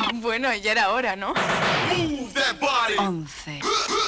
Bueno, ya era hora, ¿no? Move that body. 11.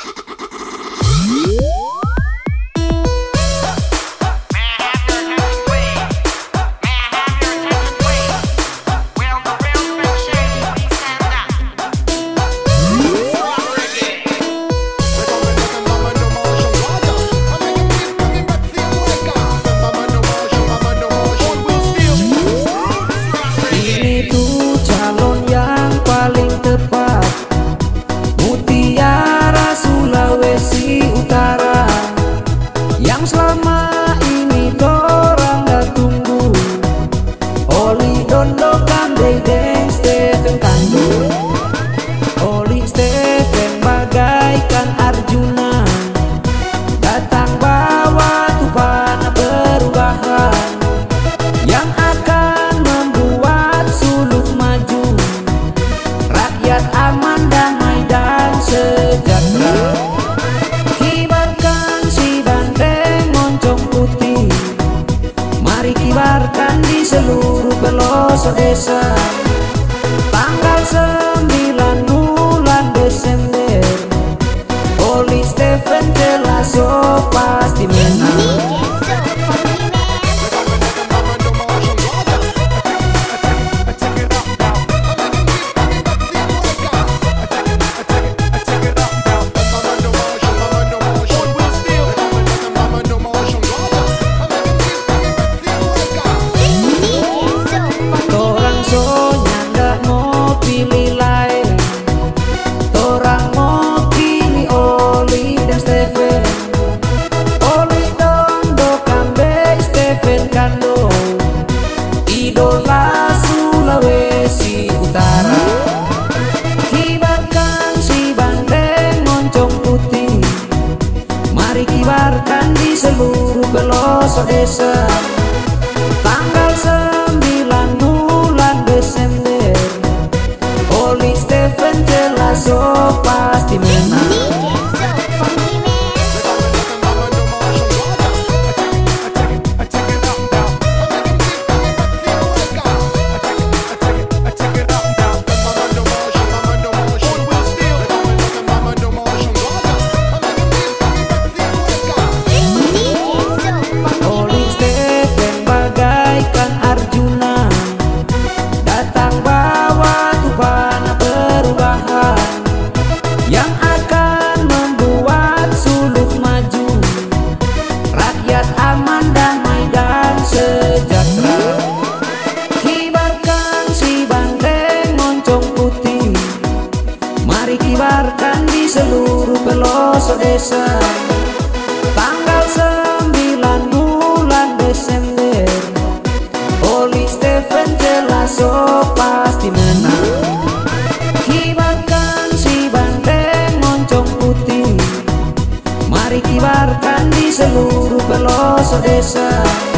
Di seluruh pelosok desa, tanggal 9 bulan Desember, Oli Stephen Celaso pasti menang. Idola Sulawesi Utara, kibarkan si bandeng moncong putih, mari kibarkan di seluruh pelosok desa, tanggal 9 bulan Desember, Oli Stephen Celaso pasti menang. Kibarkan di seluruh pelosok desa, tanggal 9 bulan Desember, Oli Stephen Celaso pasti menang. Kibarkan si bandeng moncong putih, mari kibarkan di seluruh pelosok desa,